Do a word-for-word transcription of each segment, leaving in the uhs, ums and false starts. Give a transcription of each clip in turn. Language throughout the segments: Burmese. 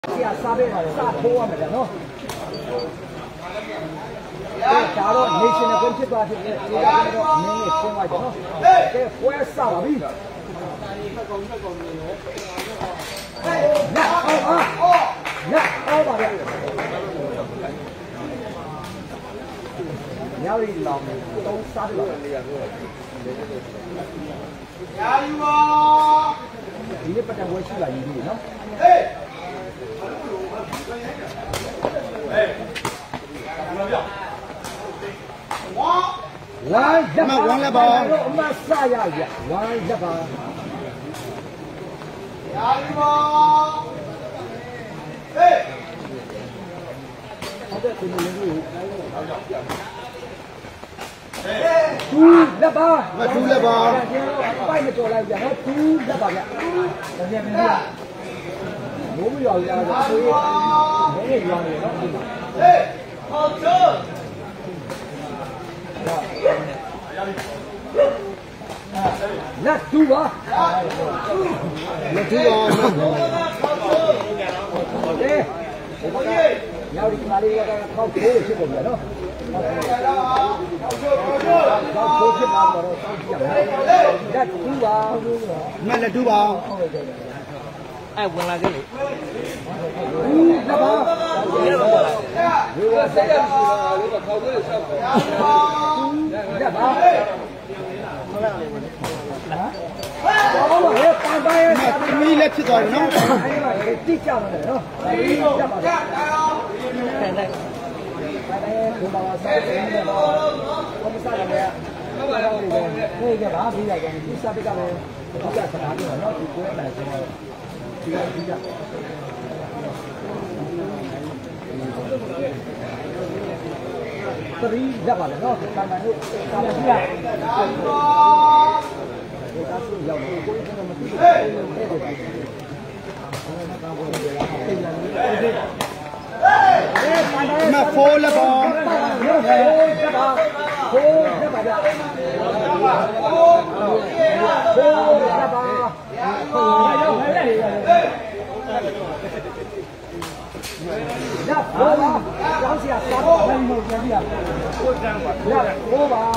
是啊，沙边沙坡啊，没得喏。假如你现在跟这个这个这个那个明年千万喏，这火也杀了比。那好啊，那好吧的。你要一老都杀的了。加油啊！今天不但我去了一路呢。哎。哎。王，王一把，王一把，我们啥呀呀？王一把。加油吧！哎。好的，对面那个。哎，猪一把，猪一把。外面做来的，我猪一把的。看见没有？我们要要的，所以我们要的。哎，好吃。那猪吧，那猪吧，对，要你哪里那个靠口去过来了？靠口去拿过来，那猪吧，那那猪吧，哎，问了这里，猪那吧，这个过来，如果谁要是如果靠口的小狗，猪那吧。你来去找人，地价的人，地价的人，现在，现在红包三十元的，我们三十元，那个那个哪比较贵？你三百个嘞，地价是哪里？然后就过来什么，这个地价。这里一百的，喏，看看有，看看这个。那破了吧？破了吧？那破吧？当时啊，三百块没钱的，那破吧？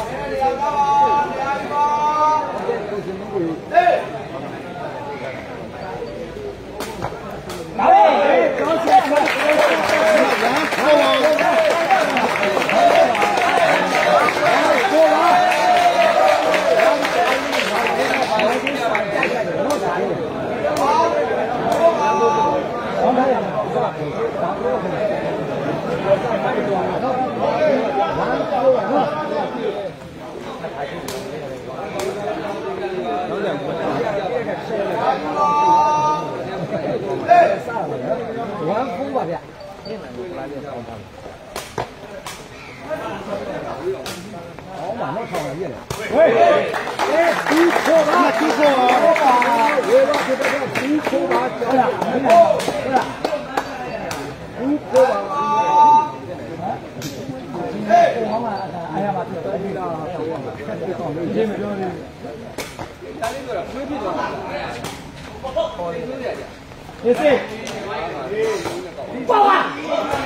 完风吧的，好嘛，那超了一了。喂，哎，猪口吧，猪口啊，我把这个猪口吧交了，对了，猪口吧。哎，好嘛，哎呀妈，这个这个，你这没交的。家里个水皮多少？好的，谢谢。爆啊！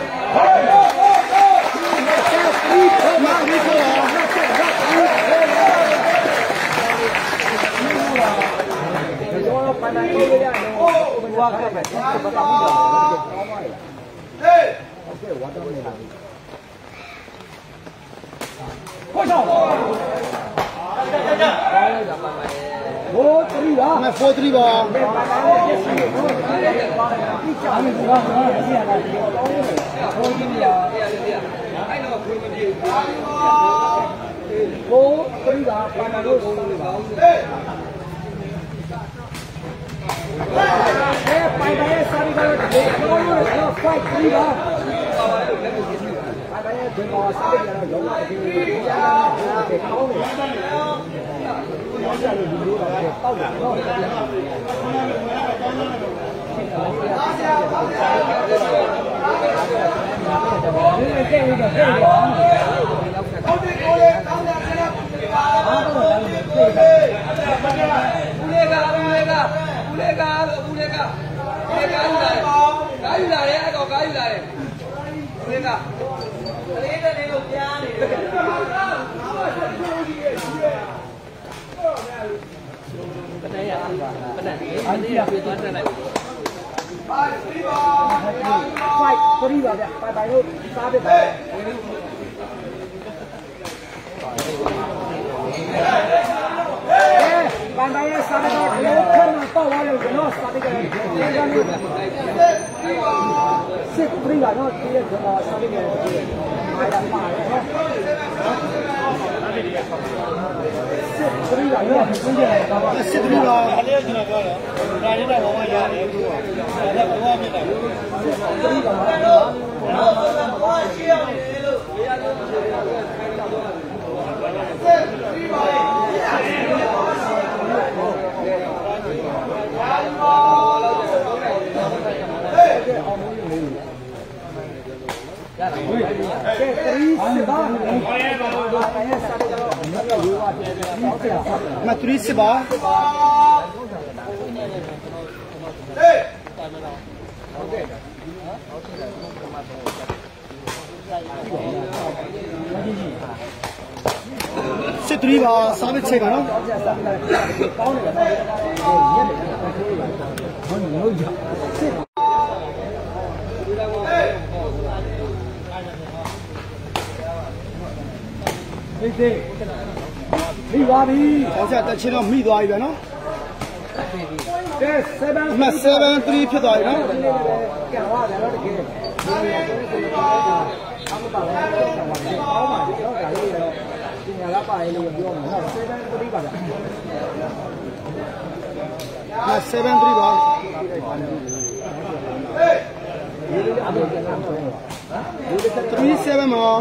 我这里吧，那佛这里吧。我这里吧，把那个哎，拜拜，啥的个，我我我快这里吧。拜拜，对吧？啥的个，有啊，就是呀，给高的。我现在就留到这到了，到了。因为这个这个，高队高队，当家来了，啊，这个这个，乌雷嘎乌雷嘎乌雷嘎乌雷嘎乌雷嘎来，来 Cái gì là đấy, ai có cái gì là đấy? Lên nào. Lấy ra đây một giá này. Cái này à? Cái này, cái này là toán này này. Phải, có đi vào đấy, phải phải luôn, xa bên phải. Bàn tay này xa bên đó, nếu không mà to vào rồi nó xa bên cái này. Xếp đi vào nó, thì nó xa bên cái này. Phải đặt phải nó. Xếp đi vào nó, xếp đi vào. Matriz se va. Se tri va, sabe che va, no? Đi đi. Đi qua đi. Có sẽ ta chỉ nó mì đói vậy nó. Cái seven. Mà seven three phía đói nó. Cái hoa này nó cái. Không có bảo là cái sản phẩm này có mà nó cả đi rồi. Thì nhà lá bài liền vô nó seven three bảo. Mà seven three bảo. Three seven mà.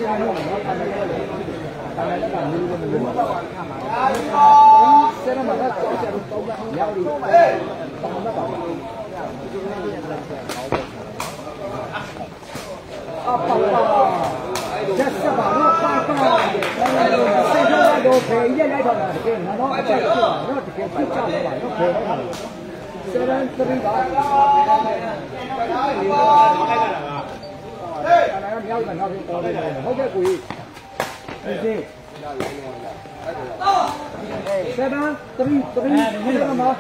Seven, three, three, seven mà.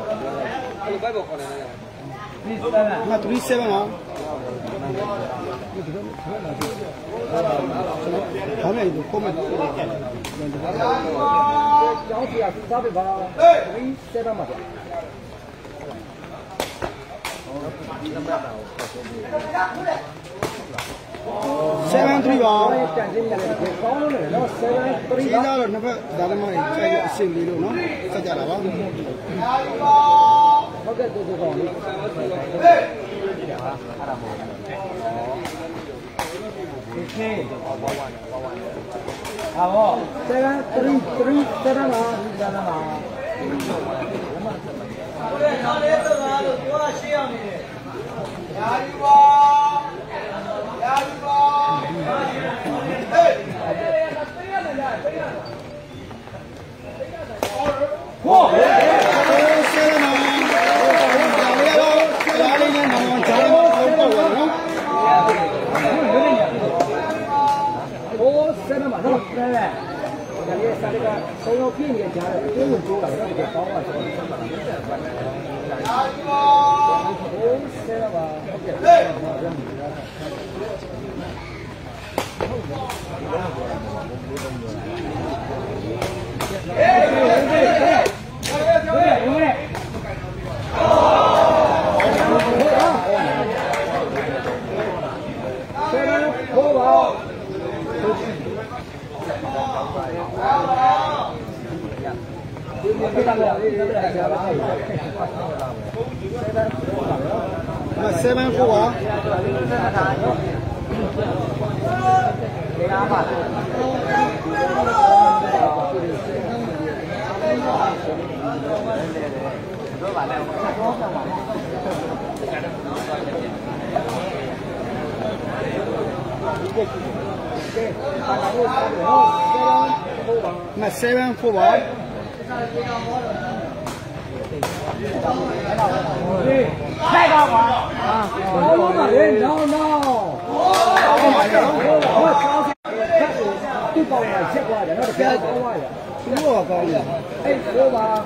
Mà three seven mà. Cái này được không? Cháu thì là sao bị vào three seven mà. Seven three vào. Chỉ ra rồi nó phải đặt mà chạy xin đi luôn nó sẽ trả lại không? Seven three three seven mà. Seven four. Mà seven four. 太高了啊！好了嘛，人 no no， 最高了，七块的，那个标高啊，多高了？哎，多吧？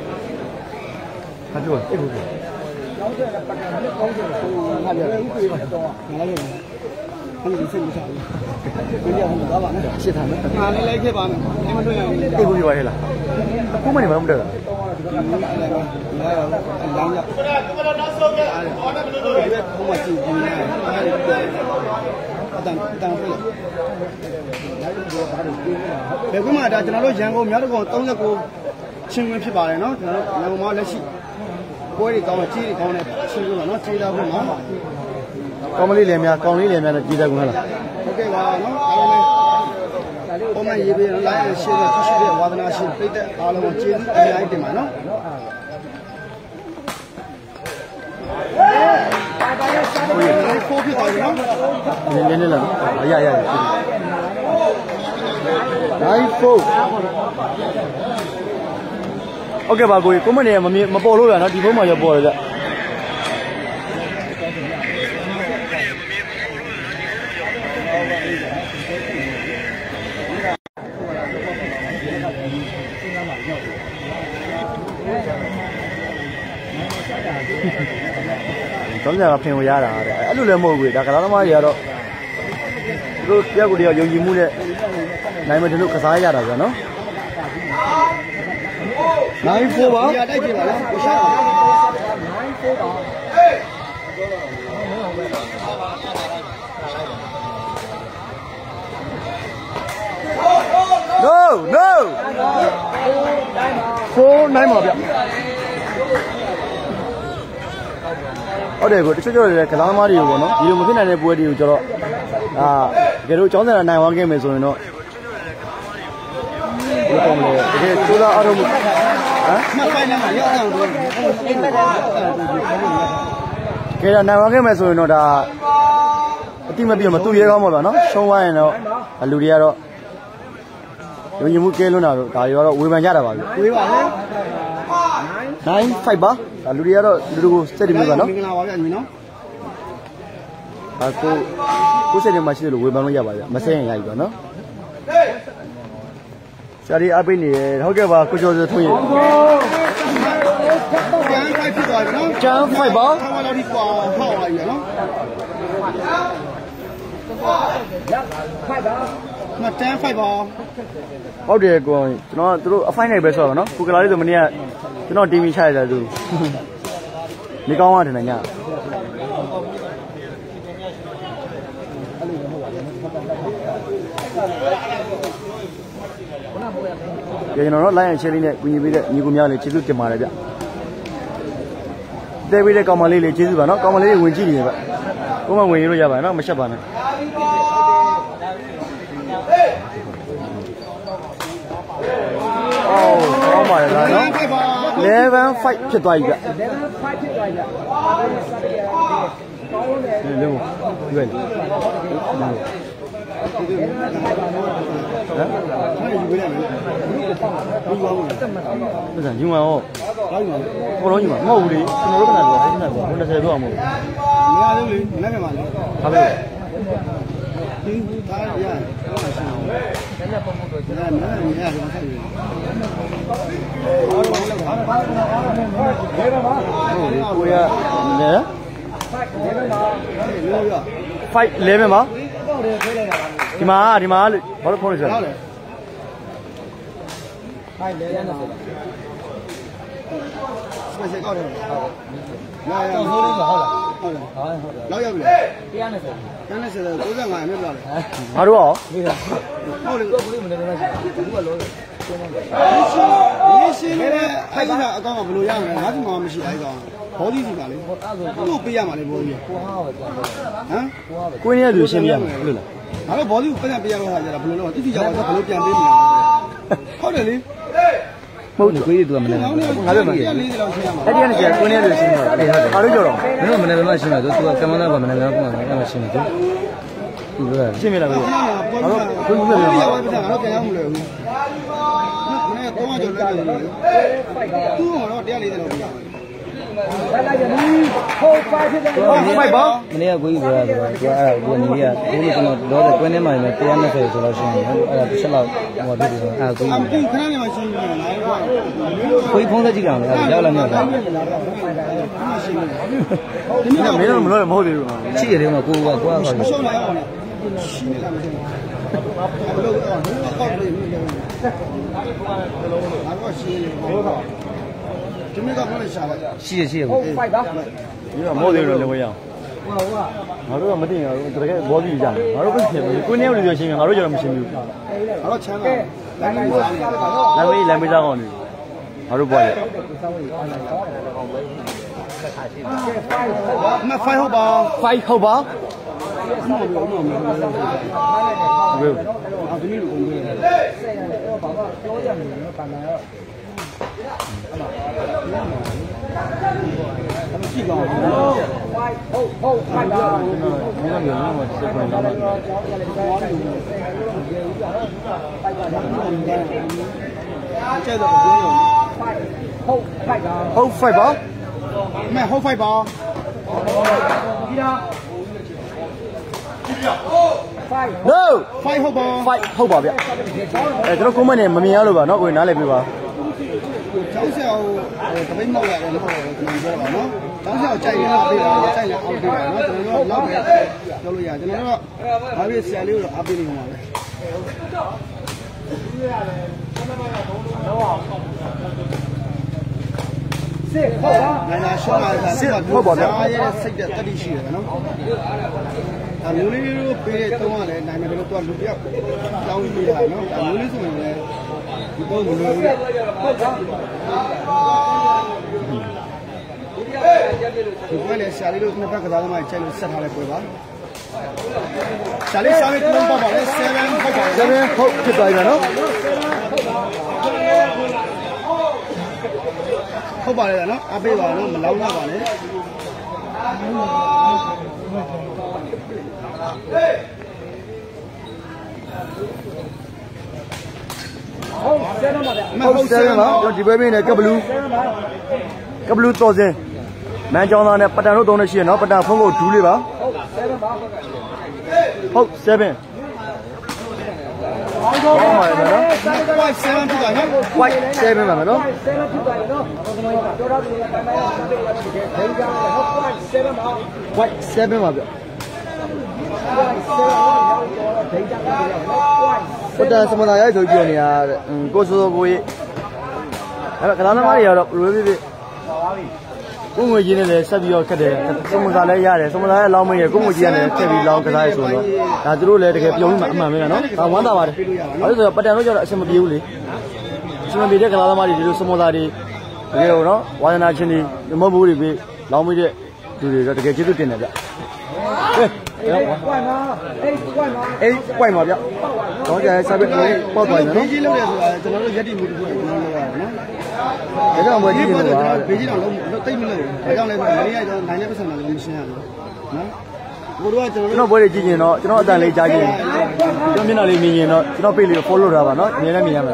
他给我一口水。 高点了，不然那高点了，那就一贵多啊，哪里？他们以前不少，人家很高吧？其他的，啊，你来去吧，你们这样， 一口水完了，我们你们不得了。 来了，两个。我们自己呢，当当会了。ဘယ်ကွမှာဒါကျွန်တော်တို့ရန်ကုန်မြောက်တကုံသုံး၁၉ချင်းဝင်ဖြစ်ပါတယ်နော်ကျွန်တော်တို့ရန်ကုန်မှာလက်ရှိပွဲတွေကောင်းတယ်ကြီးတွေကောင်းတယ်ချင်းဝင်ပါနော်ခြေသားကွနော်ကောင်းမလေးလည်းများကောင်းလေးလည်းများနဲ့ကြီးတယ်ကွလားဟုတ်ကဲ့ပါနော်အားလုံးပဲပုံမှန်ရေးပေးနော် live ရှင်းတဲ့ကြည့်ရှုတဲ့ဝါသနာရှင်ပြည့်တဲ့အားလုံးကိုကျေးဇူးအများကြီးတင်ပါနော်ဖိုးဖြစ်သွားပြီနော်နည်းနည်းလားရရရနိုင်ဖိုးโอเคပါကိုကိုမနေမမပေါ်လို့ရနော်ဒီဖုန်းမှာရောပေါ်တယ်ကြကျောင်းဆရာကဖင်ကိုရတာတဲ့အဲ့လိုလည်းမဟုတ်ဘူးဒါကလာသမားတွေကတော့သူတို့တရားကိုတရားယုံကြည်မှုနဲ့နိုင်မယ်တို့ကစားရတာဗျာနော်နိုင်ဖို့ပါတိုက်ကြည့်ပါလားကိုရှာပါနိုင်ဖို့ပါ No no ဖိုးနိုင်ပါဗျဟုတ်တယ်ကိုတချို့ချို့တွေကစားသမားတွေကိုပေါ့နော်ဒီလိုမဖြစ်နိုင်တဲ့ပွဲတွေကိုကျတော့အာတကယ်လို့ကျောင်းဆရာနိုင်ဝမ်းခဲ့မယ်ဆိုရင်တော့ဘယ်လိုကောင်းမလဲတကယ်ကျိုးသားအားထုတ်မှုဟမ်မှတ်ပိုင်းနဲ့မှာရောက်အောင်လို့အိမ်မက်တယ်ကဲတော့နိုင်ဝမ်းခဲ့မယ်ဆိုရင်တော့ဒါအတိမပြတ်မတူရဲကောင်းပါဗျာနော်ရှုံးသွားရင်တော့လူတွေကတော့ယုံကြည်မှုကဲလွန်းတာတော့ဒါတွေကတော့ဝေဖန်ကြတာပါဗျဝေးပါလေ nine fiveပါဒါလူတွေကတော့လူတွေကိုစက်တယ်မျိုးပါနော်မင်္ဂလာပါဗျာညီနော်ဒါကိုကိုစက်တယ်မှာရှိတယ်လို့ဝေဖန်လို့ရပါဗျာမစဲရင်ရပြီပါနော်ဆရာကြီးအပိနေဟုတ်ကဲ့ပါကိုကျော်စောထွန်းရေကျန်းဖိုက်ဖြစ်သွားပြီနော်ကျန်းဖိုက်ပါဆောင်းလာပြီးပေါ့ဟောက်လာပြီနော်ဖိုက်ပါမတန်းဖိုက်ပါဟုတ်တယ်ကိုကျွန်တော်တို့အဖိုင်းနိုင်ပဲဆိုတော့နော်ကိုကလာလေးဆိုမနေ့ကကျွန်တော်တီဗီချရတယ်သူနေကောင်းသွားတယ်ညကျွန်တော်တို့ line အချက်လေးနဲ့ကူညီပေးတဲ့ညီကိုများလေးကျေးဇူးတင်ပါတယ်ဗျတဲပေးတဲ့ကောင်မလေးလေးကျေးဇူးပါနော်ကောင်မလေးဝင်ကြည့်နေဗျကိုမဝင်ရလို့ရပါတယ်နော်မရှက်ပါနဲ့အော်ကောင်းပါရဲ့လားနော်eleven five ဖြစ်သွားပြီဗျ eleven five ဖြစ်သွားပြီဗျလေလေရွယ်လေဟမ်ယူပေးလိုက်မယ်ဘူးပါဘူးအဲ့ဒါယူမအောင်ဘောလုံးယူမမဟုတ်ဘူးလေကျွန်တော်တို့ကလည်းဟိုနေ့ကဘုန်းတစ်ဆယ်တော့မဟုတ်ဘူးမရဘူးလေမနေ့ကမှလေဟာပဲဒီသားရရဟုတ်ပါရှင်။လည်းပုံမှုတော့ကျန်တယ်။လည်းရတယ်မဆက်ဘူး။ဟုတ်ပါဘူး။ဟုတ်ပါဘူး။ဘယ်တော့မှဟုတ်လေကိုရနဲ five eleven ပါ five elevenပါဒီမှာဒီမှာဘာလို့ဖုန်းလဲဆိုတော့ five elevenပါစပယ်ကောက်တယ်လာရအောင်ဟုတ်လားဟုတ်လားဟုတ်လားဟုတ်တယ်လောက်ရောက်ပြီ one twenty one twentyကိုး၅အမြတ်ပြတယ်ဘာတို့ရောဟုတ်လေကိုယ်မနေတော့ဘူးကလောရေးရှင်းနေတဲ့အဲ့ဒါအကောင်ကဘယ်လိုရမလဲငါ့ဒီမှာမရှိအဲ့ကောင်ဘောဒီစီပါလေသူ့ပေးရမှာလေဘောဒီကိုဟာပဲကြာတယ်ဟမ်ကိုင်းရလူရှင်းပြရမှာဟုတ်လားငါတို့ဘောဒီကိုပြန်ပေးရမှာဟာကြတာဘယ်လိုလုပ်တိတိကျကျဘယ်လိုပြန်ပေးမလဲဟုတ်တယ်လေမဟုတ်ဘူးကိုကြီးကမနေဘူးငါပြောမှာအဲ့ဒီကနေကျကိုင်းရလူရှင်းတော့အဲ့ဟုတ်တယ်အားလို့ကြောတော့မင်းကမနေမှရှင်းမှာသူကကမ္ဘာသားကမနေမှပုံမှန်ကရှင်းမှာသူသူကရှင်းမြလာပြီငါတို့ဘယ်လိုလဲငါတို့ပြန်ရောက်မလို့ဘူးမနေ့ကတော့ကြော်လဲတယ်သူ့ကတော့one fortyလောက်ပြ来来人，好快去的， 快跑！ မနေ့ကကိုကြီးပြောတာဆိုတော့အဲ့ဒါကိုညီကြီးကဘိုးလို့ကျွန်တော်တော့ကွင်းထဲမှာလည်းတရားနဲ့ဆိုဆိုလို့ရှိရင်အဲ့ဒါတစ်ချက်လောက်ဟိုဖြစ်တယ်အဲ့ဒါကိုကြီးခဏနေမှရှင်းနေလားကွာကိုကြီးဖုန်းသက်ကြည့်ကြအောင်လေအဲ့ဒါရောက်လာမြောက်လာဒီကမင်းတို့မလို့မဟုတ်သေးဘူးရှိရတယ်မှာကိုကကိုကခေါ်တယ်ရှုံးလာအောင်လေရှင်းလာမယ်ဘလို့တော့အောက်လေးမြည်တယ်ဘာလို့ရှင်းလဲဒီနေ့ကမလို့ရှာလိုက်ရှိရရှိရဟုတ်ဖိုက်ပါဒီကမဟုတ်သေးဘူးလည်းဝေးရအောင်ဟိုကငါတို့ကမသိရင်တကယ်ဘောပြီးကြတယ်ငါတို့ပဲဖြစ်ဘူးကိုနေဦးလို့ရှင်းရင်ငါတို့ကျတော့မရှင်းဘူးဘာလို့ချမ်းလာလမ်းလေးစားလိုက်ပါတော့လမ်းမေးလမ်းမေးစားကောင်းနေငါတို့ပွားရမဖိုင်ဟုတ်ပါ five ဟုတ်ပါမဟုတ်ဘူးမဟုတ်ဘူးဝေးအာဒီလိုကုန်တယ်ဆက်ရတယ်အဲ့တော့ဘာကပြောကြနေတယ်နော်ပန်လာတော့အဲ့ဒါကြည့်ကောင်းဖိုင်ဟုတ်ဟုတ်ဖိုင်ပါမင်းတို့မျိုးမစစ်ခွင့်လာမှာကျဲတော့ပြောရောဟုတ်ဖိုက်ပါဟုတ် five ပါမဲဟုတ်ဖိုက်ပါဒီလား no ဖိုက်ဟုတ်ပါ five ဟုတ်ပါဗျအဲကျွန်တော်ကွန်မန့်နဲ့မမြင်ရလို့ပါเนาะကိုနားလည်ပြပါကျောင်းဆရာကိုတပိတ်မောက်ရတယ်လို့ပြောတာနော်ကျောင်းဆရာကိုကြိုက်ရင်တော့ပေးပါကြိုက်ရင်အောက်ပေးပါနော်ကျွန်တော်တို့လောက်ပဲပြောလို့ရကျွန်တော်တို့ဘာဖြစ်ဆရာလေးကိုတော့အပေးနေမှာပဲစစ်ဟုတ်ပါနိုင်လာရှောင်းလာတာစစ်ဟုတ်ပါဗျာရဲ့စိတ်တဲ့တတိရှိတယ်နော်အမျိုးလေးတို့ပေးတဲ့တုံးကလည်းနိုင်မယ်လို့သူကလူပြောက်တောင်းပေးတာနော်အမျိုးလေးဆိုရင်လည်းဒီတော့မလို့ဟုတ်ပါဒီပွဲလေဆရာလေးတို့နှစ်ဖက်ကစားသမားကျဲလို့ဆက်ထားလိုက်ပွဲပါဆရာလေးစားပြီးတုံးပါပါလေsevenဟုတ်ပါ seven ဟုတ်ဖြစ်သွားပြီเนาะဟုတ်ပါလေနော်အပေးပါနော်မလောင်းရပါနဲ့ဟုတ်ဆယ်ပါဗျာဟုတ် seven ပါကျွန်တော်ဒီပွဲမင်းနဲ့ကဘလူးကဘလူးတော်စင်မန်းကျောင်းသားနဲ့ပတန်တို့သုံးနေရှိရเนาะပတန်ဖုန်းကိုဒူးလေးပါဟုတ်ဆယ်ပါဟုတ် seven ဟုတ်ပါပါနော် seven ဖြစ်သွားနော် white seven ပါမယ်နော် seven ဖြစ်သွားနော်တော်တော်ဒီပိုင်းပိုင်းဆက်ပြီးတော့ဒီဒိန်ကြနော် seven ပါ white seven ပါဗျ ပတန်စမနာရိုက်ဆိုပြောနေရကိုစိုးစိုးကိုကြီးအဲ့ကလာသမားတွေကတော့လွယ်ပြပြကိုငွေကြီးနဲ့လည်းဆက်ပြီးတော့ခက်တယ်စမစာလည်းရတယ်စမစာရဲ့လောင်းမင်းရဲ့ကိုငွေကြီးကလည်းထည့်ပြီးလောင်းကစားရဆိုတော့ဒါသူတို့လည်းတကယ်ပြုံးပြီးမှအမှန်ပဲနော်ဒါဝမ်းသာပါတယ်အဲ့ဒါဆိုပတန်တို့ကျတော့အဆင်မပြေဘူးလေအဆင်မပြေတဲ့ကလာသမားတွေဒီလိုစမစာတွေတကယ်ဟိုနော်ဝါသနာချင်းတွေမဟုတ်ဘူးတွေပြီးလောင်းမိတဲ့လူတွေတော့တကယ်ကျေးဇူးတင်တယ်ဗျအဲ့ကွိုင်ပါအဲ့ကွိုင်ပါအဲ့ကွိုင်ပါဗျတော့ကြာဆက်ပြီးပေါ့သွားတယ်နော်ဘေးကြီးလုပ်တယ်ဆိုတာကျွန်တော်တို့ရက်တိမှုတစ်ခုကျွန်တော်လုပ်ရတယ်နော်ဒါကြောင့်မကြည့်နေလို့ပါဘေးကြီးတော့လုံးတိတ်မလို့ဒါကြောင့်လည်းမနေ့ကကျွန်တော်နိုင်တဲ့ပတ်စံမှာလည်းမရှင်းရဘူးနော်ကိုတို့ကကျွန်တော်ကျွန်တော်ပွဲတွေကြည့်ရင်တော့ကျွန်တော်အတန်လေးကြားကြည့်ရင်ကျွန်တော်မျက်နှာလေးမြင်ရင်တော့ကျွန်တော်ပြေးလေး follow ထားပါနော်အမြဲတမ်းမြင်ရမယ်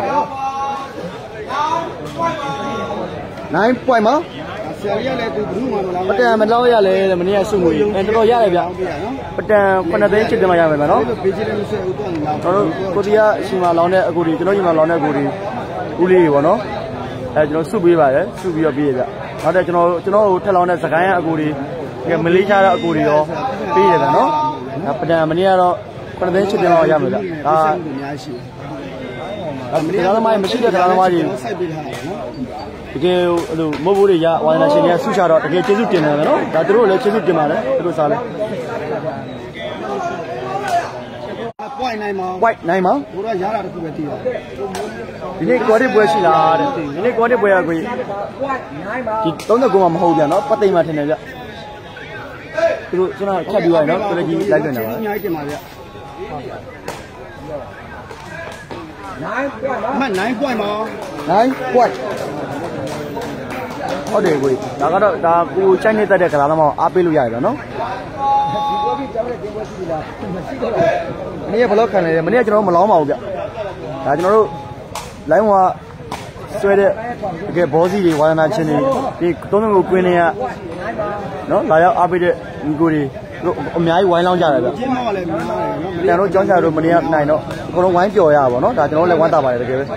nine point မှာဆရာကြီးကလည်းသူဘယ်သူမှမလာပတန်မလောက်ရလဲမနေ့ကစုငွေအဲတော်တော်ရတယ်ဗျပတန်ခုနှစ်သိန်းချစ်တယ်မှရမယ်ဗျနော်ဘေးကြီးလည်းမဆွဲဘူးသူကလာကျွန်တော်တို့ကိုတီးယားအရှင်မလောင်းတဲ့အကူတွေကျွန်တော်ညီမလောင်းတဲ့အကူတွေဦးလေးတွေပေါ့နော်အဲကျွန်တော်စုပေးပါတယ်စုပြီးတော့ပြေးရဗျနောက်တဲ့ကျွန်တော်ကျွန်တော်ထက်လောင်းတဲ့စကိုင်းကအကူတွေမလေးရှားတဲ့အကူတွေရောပေးရတယ်နော်ပတန်မနေ့ကတော့ခုနှစ်သိန်းချစ်တယ်မှရမယ်ဗျဒါအများရှိတရားသမားတွေမရှိတဲ့တရားသမားတွေစိုက်ပေးထားတယ်နော်တကယ်အဲ့လိုမဟုတ်ဘူးတွေရဝါသနာရှင်တွေကဆုချတော့တကယ်ကျေးဇူးတင်တယ်နော်ဒါသူတို့လည်းကျေးဇူးတင်ပါတယ်သူတို့စားလဲ point နိုင်မှာ white နိုင်မှာကိုတော့ရတာတခုပဲတည်တယ်ဒီနေ့ကော်တစ်ပွဲရှိလားတဲ့ဒီနေ့ကော်တစ်ပွဲကကို point နိုင်မှာဒီသုံးသက်ကိုမှမဟုတ်ပြန်နော်ပတ်သိမ်းမှထင်တယ်ဗျသူတို့ကျွန်တော်ချက်ပြီးသွားပြီနော်ကိုလည်းကြီးလိုက်ပြန်တာပါအများကြီးတင်ပါဗျ nine point ပါမှnine point ပါ nine white ဟုတ်တယ်ကိုဒါကတော့ဒါကိုချိုင်းနေတတ်တဲ့ကစားသမားအားပေးလို့ရတယ်နော်ဒီပွဲကြီးကြောင်းတဲ့ဒီပွဲရှိပြီလားမရှိတော့ဘူးမနေ့ကဘလော့ခံနေတယ်မနေ့ကကျွန်တော်တို့မလောင်းပါဘူးဗျဒါကျွန်တော်တို့ line ကဆွဲတဲ့တကယ်ဘောစီတွေဝါသနာချင်းတွေဒီသုံးလုံးကိုကွင်းနေရနော်လာရောက်အားပေးတဲ့ညီကိုတွေတို့အများကြီးဝိုင်းလောင်းကြတယ်ဗျကျင်းမောကလည်းများတယ်နော်ကျွန်တော်ကြောင်းချတို့မနေရနိုင်တော့အကုန်လုံးဝိုင်းပျော်ရပါဗောနော်ဒါကျွန်တော်လည်းဝမ်းသာပါတယ်တကယ်ပဲ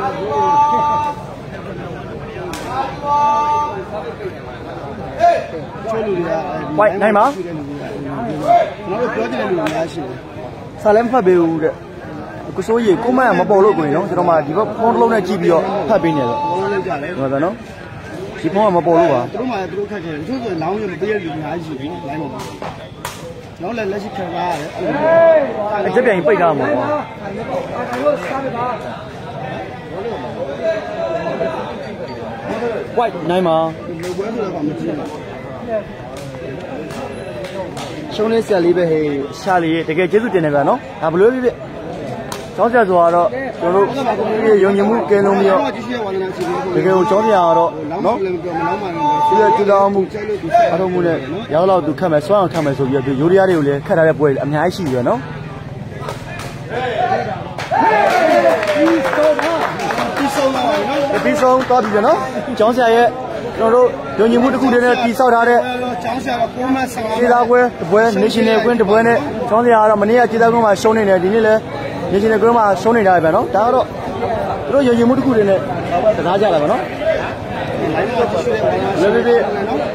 ချိုးလူတွေကဝိုင်းနိုင်ပါကျွန်တော်တို့ပြောချင်တဲ့လူတွေများရှိတယ်ဆာလမ်ဖတ်ပေးဦးတဲ့ကိုစိုးကြီးကိုမန်မပေါ်လို့ကိုရင်နော်ကျွန်တော်မှဒီဘက်ဖုန်းတစ်လုံးနဲ့ကြည့်ပြီးတော့ဖတ်ပေးနေတယ်ဖုန်းလုံးကြတယ်ဟုတ်တယ်နော်ဒီဖုန်းကမပေါ်လို့ပါသူတို့မှသူတို့ခက်ခဲတယ်သူတို့ဆိုလောင်းရမပေးရလူအများကြီးရှိတယ်လိုင်းပေါ်မှာတော့လည်းလက်ရှိခံရရတယ်အကျက်ပြန်ပိတ်ထားမှာပေါ့ဝိုက်နိုင်မှာလူပွဲဆိုတော့မကြည့်ဘူးရှုံးလေးဆက်လေးပဲဟေးရှာလေးတကယ်ကျေးဇူးတင်တယ်ဗျာနော်ဒါဘလို့ပြပြကျောင်းဆရာဆိုတော့ကျွန်တော်တို့ရုံညမှုကဲလုံးပြီးတော့တကယ်ကိုကျောင်းဆရာကတော့နော်ဒီလိုကျူလောင်းမှုအထုံးမှုနဲ့ရောက်တော့သူခတ်မယ်စွမ်းအောင်ခတ်မယ်ဆိုပြီးတော့ယူရီးယားတွေကိုလည်းခတ်ထားတဲ့ပွဲအများကြီးရှိပြီနော်ပြီးဆုံးတော့နော်ပြီးဆုံးတော့ပြီနော်ကျောင်းဆရာရဲ့ကျွန်တော်တို့ရုံညမှုတစ်ခုတည်းနဲ့တီဆောက်ထားတဲ့ကျောင်းဆရာကပုံမှန်ဆောင်ခြေသားကွဲတပွဲ national ကွင်းတပွဲနဲ့ကျောင်းဆရာကတော့မနေ့ကခြေသားကွင်းမှာရှုံးနေတယ်ဒီနေ့လည်းနေချင်းကွင်းမှာရှုံးနေတာပဲနော်ဒါကတော့သူတို့ရုံရင်မှုတစ်ခုတွေနဲ့စကားကြတာပဲနော်လိုင်းမှာကြည့်ရတဲ့ဝါနာရှိတယ်နော်